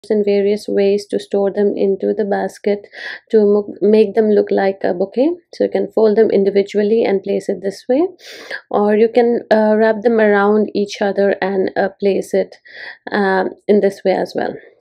in various ways to store them into the basket to make them look like a bouquet. So you can fold them individually and place it this way, or you can wrap them around each other and place it in this way as well.